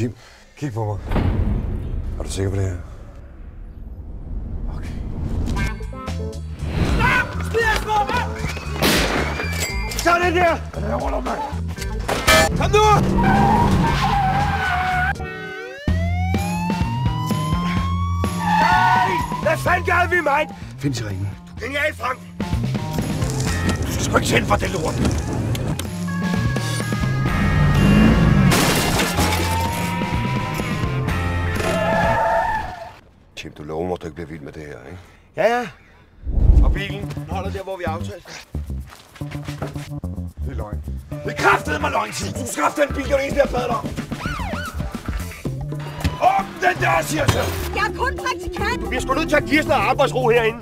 Tim, kig på mig. Er du sikker på det her? Okay. Stop! Skid på mig! Sådan der! Jeg ruller mig. Kom nu! Nej! Hvad fanden gør vi, mig? Find sirenen. Genial, Frank! Du skal sgu ikke tænde for det lort. Tim, du lover mig, at du ikke bliver vild med det her, ikke? Ja, ja. Og bilen, den holder der, hvor vi aftalte. Det er løgn. Det kraftede mig løgn, Tim. Du skaffe den bil, det var det eneste, jeg bad dig om. Åbn den der, siger jeg så. Jeg er kun praktikant. Du bliver sgu nødt til at give os noget arbejdsro herinde.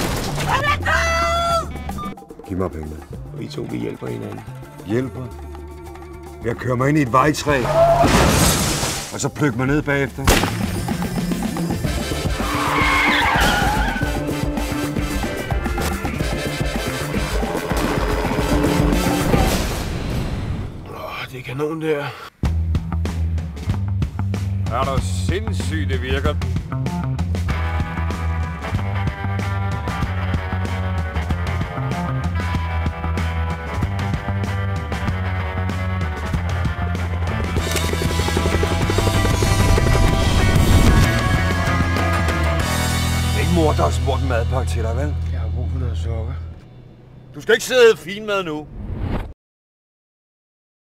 Giv mig pengene. Vi to, vi hjælper hinanden. Hjælper? Jeg kører mig ind i et vejtræ. Og så pløk mig ned bagefter. Det er kanon der. Er du sindssygt, det virker? Ikke mor, der har smurt en madpakke til dig, vel? Jeg har brug for noget sukker. Du skal ikke sidde fin med nu.